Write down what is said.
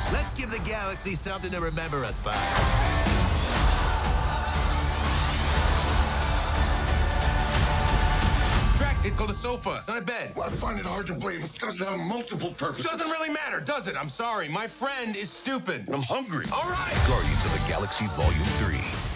Let's give the galaxy something to remember us by. Drax, it's called a sofa. It's not a bed. Well, I find it hard to believe it doesn't have multiple purposes. Doesn't really matter, does it? I'm sorry. My friend is stupid. I'm hungry. All right. Guardians of the Galaxy Volume 3.